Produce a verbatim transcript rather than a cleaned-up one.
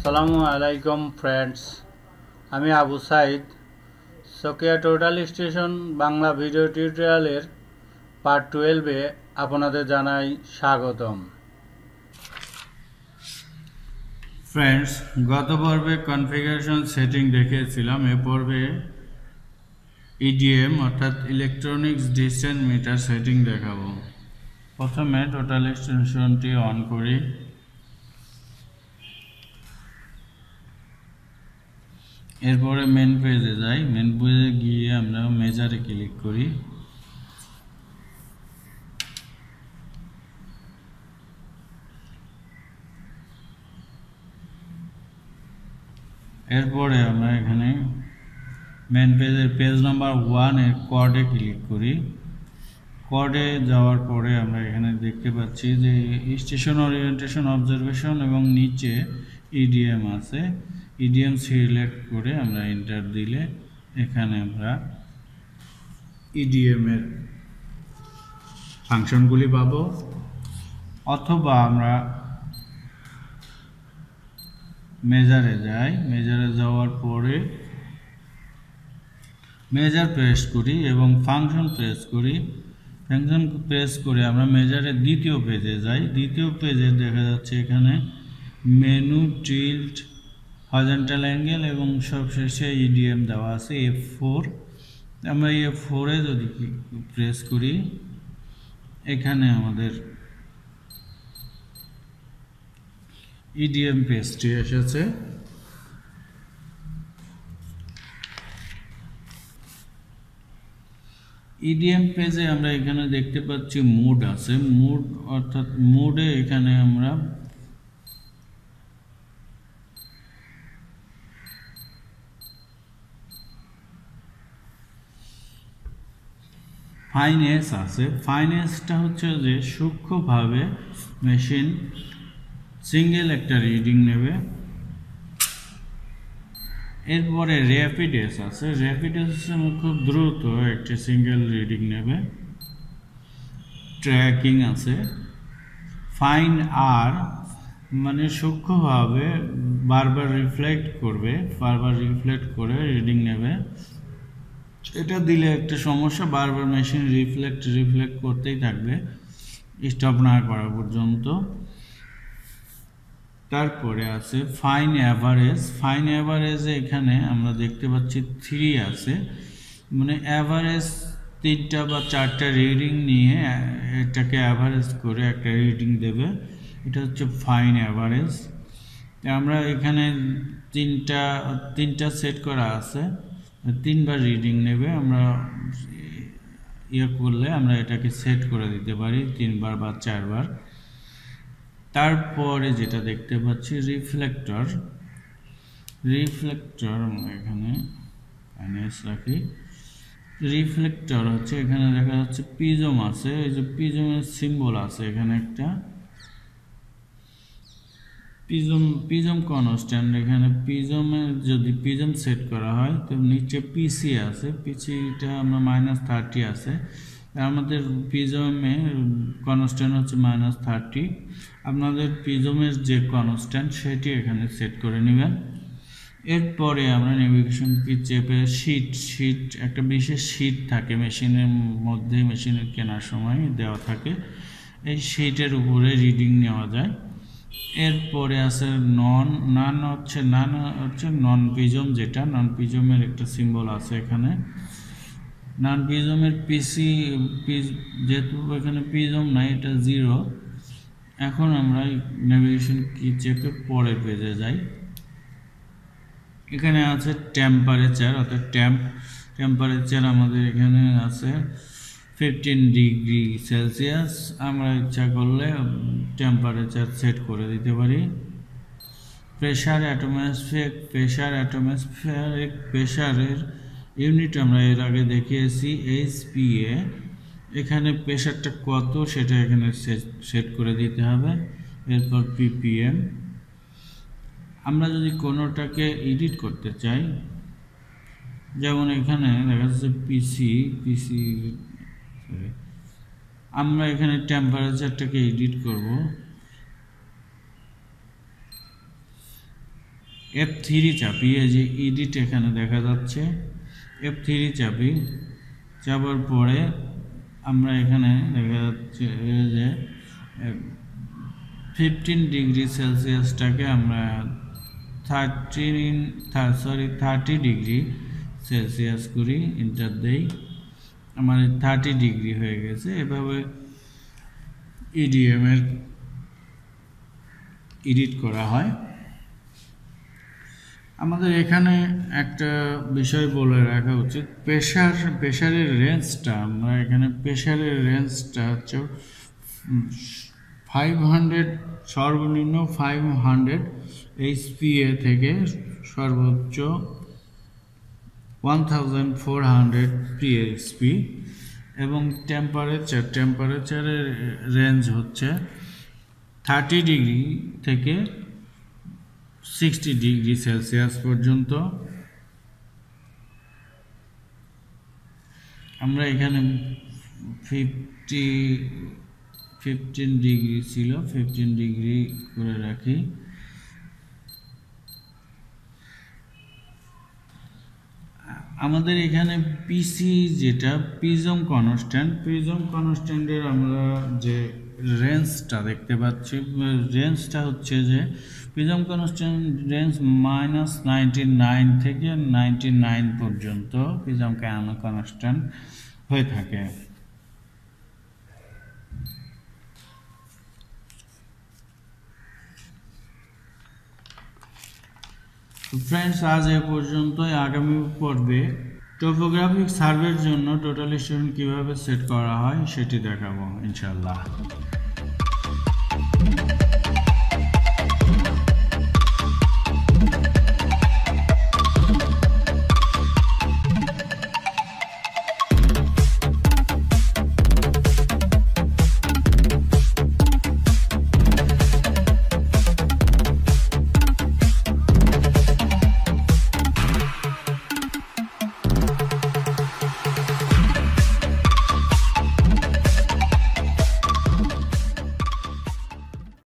Assalamualikum Friends. আমি Abu Saeed Sakiya total station Bangla video টিউটোরিয়ালের part twelve এ আপনাদের জানাই স্বাগতম। ফ্রেন্ডস, গত পর্বে কনফিগারেশন সেটিং দেখিয়েছিলাম। এই পর্বে E D M অর্থাৎ ইলেকট্রনিক্স ডিস্টেন্স মিটার সেটিং দেখাবো। প্রথমে টোটাল স্টেশনটি অন করি। এরপরে মেন পেজে যাই। মেন পেজে গিয়ে আমরা মেজারে ক্লিক করি। এরপরে আমরা এখানে মেন পেজের পেজ নাম্বার ওয়ান এর কোডে ক্লিক করি। কোডে যাওয়ার পরে আমরা এখানে দেখতে পাচ্ছি যে স্টেশন ওরিয়েন্টেশন অবজারভেশন এবং নিচে E D M আছে। E D M সিলেক্ট করে আমরা এন্টার দিলে এখানে আমরা E D M এর ফাংশনগুলি পাবো, অথবা আমরা মেজারে যাই। মেজারে যাওয়ার পরে মেজার প্রেস করি এবং ফাংশন প্রেস করি। ফাংশন প্রেস করে আমরা মেজারের দ্বিতীয় পেজে যাই। দ্বিতীয় পেজে দেখা যাচ্ছে এখানে মেনু, টিল্ট, হরিজন্টাল অ্যাঙ্গেল এবং সবশেষে E D M দেওয়া আছে এফ ফোর। আমরা এফ ফোর এ যদি প্রেস করি এখানে আমাদের E D M পেজটি এসেছে। E D M পেজে আমরা এখানে দেখতে পাচ্ছি মুড আছে। মুড অর্থাৎ মুডে এখানে আমরা ফাইনেস আছে। ফাইনেসটা হচ্ছে যে সূক্ষ্মভাবে মেশিন সিঙ্গেল একটা রিডিং নেবে। এরপরে র্যাপিডেস আছে। র্যাপিডেস খুব দ্রুত একটা সিঙ্গেল রিডিং নেবে। ট্র্যাকিং আছে। ফাইন আর মানে সূক্ষ্মভাবে বারবার রিফ্লেক্ট করবে, বারবার রিফ্লেক্ট করে রিডিং নেবে। এটা দিলে একটা সমস্যা, বারবার মেশিন রিফ্লেক্ট রিফ্লেক্ট করতেই থাকবে স্টপ না করা পর্যন্ত। তারপরে আছে ফাইন অ্যাভারেজ। ফাইন অ্যাভারেজে এখানে আমরা দেখতে পাচ্ছি থ্রি আছে, মানে অ্যাভারেজ তিনটা বা চারটা রিডিং নিয়ে এটাকে অ্যাভারেজ করে একটা রিডিং দেবে। এটা হচ্ছে ফাইন অ্যাভারেজ। আমরা এখানে তিনটা তিনটা সেট করা আছে, তিনবার রিডিং নেবে। আমরা ইয়ে করলে আমরা এটাকে সেট করে দিতে পারি তিনবার বা চারবার। তারপরে যেটা দেখতে পাচ্ছি রিফ্লেক্টর। রিফ্লেক্টর আমরা এখানে ফাইনেস রাখি। রিফ্লেক্টর হচ্ছে এখানে দেখা যাচ্ছে প্রিজম আছে। এই যে প্রিজমের সিম্বল আছে এখানে একটা প্রিজম প্রিজম কনস্ট্যান্ট। এখানে প্রিজমে যদি প্রিজম সেট করা হয় তো নিচে পিসি আছে। পিসিটা আমরা মাইনাস থার্টি আছে। আমাদের প্রিজমে কনস্ট্যান্ট হচ্ছে মাইনাস থার্টি। আপনাদের প্রিজমের যে কনস্ট্যান্ট সেটি এখানে সেট করে নেবেন। এরপরে আমরা নেভিগেশন কি চেপে শিট শিট একটা বিশেষ শিট থাকে মেশিনের মধ্যে, মেশিনের কেনার সময় দেওয়া থাকে। এই শিটের উপরে রিডিং নেওয়া যায়। এরপরে আছে নন নান হচ্ছে নান হচ্ছে নন প্রিজম। যেটা নন প্রিজমের একটা সিম্বল আছে এখানে। নন প্রিজমের পিসি যেহেতু এখানে প্রিজম নাই, এটা জিরো। এখন আমরা নেভিগেশন কি চেপে পরের পেজে যাই। এখানে আছে টেম্পারেচার অর্থাৎ টেম্প টেম্পারেচার আমাদের এখানে আছে ফিফটিন ডিগ্রি সেলসিয়াস। আমরা ইচ্ছা করলে টেম্পারেচার সেট করে দিতে পারি। প্রেশার অ্যাটমসফিয়ারিক প্রেশার অ্যাটমসফিয়ারিক প্রেশারের ইউনিট আমরা এর আগে দেখিয়েছি এইচ পি এ। এখানে প্রেশারটা কত সেটা এখানে সেট করে দিতে হবে। এরপর পি পি এম। আমরা যদি কোনোটাকে এডিট করতে চাই, যেমন এখানে দেখা যাচ্ছে পিসি পিসি আমরা এখানে টেম্পারেচারটাকে এডিট করব। এফ থ্রি চাপি, এই যে এডিট এখানে দেখা যাচ্ছে, এফ থ্রি চাপি, চাপার পরে আমরা এখানে দেখা যাচ্ছে যে ফিফটিন ডিগ্রি সেলসিয়াসটাকে আমরা thirteen sorry thirty degree Celsius করি, ইন্টার দেই, আমার থার্টি ডিগ্রি হয়ে গেছে। এভাবে ইডিএম এর এডিট করা হয়। আমাদের এখানে একটা বিষয় বলে রাখা উচিত, প্রেশার প্রেশারের রেঞ্জটা, আমরা এখানে প্রেশারের রেঞ্জটা হচ্ছে ফাইভ হান্ড্রেড, সর্বনিম্ন ফাইভ হান্ড্রেড এইচপি এ থেকে সর্বোচ্চ one thousand four hundred PHP, এবং টেম্পারেচার টেম্পারেচারের রেঞ্জ হচ্ছে থার্টি ডিগ্রি থেকে সিক্সটি ডিগ্রি সেলসিয়াস পর্যন্ত। আমরা এখানে ফিফটি ফিফটিন ডিগ্রি ছিল, ফিফটিন ডিগ্রি করে রাখি। আমাদের এখানে পিসি যেটা প্রিজম কনস্ট্যান্ট, প্রিজম কনস্ট্যান্টের আমরা যে রেঞ্জটা দেখতে পাচ্ছি, রেঞ্জটা হচ্ছে যে prism constant range minus ninety nine থেকে নাইনটি নাইন পর্যন্ত প্রিজম কনস্ট্যান্ট হয়ে থাকে। ফ্রেন্ডস, আজ এ পর্যন্তই। আগামী পর্বে টোপোগ্রাফিক সার্ভের জন্য টোটাল স্টুডেন্ট কীভাবে সেট করা হয় সেটি দেখাবো ইনশাল্লাহ।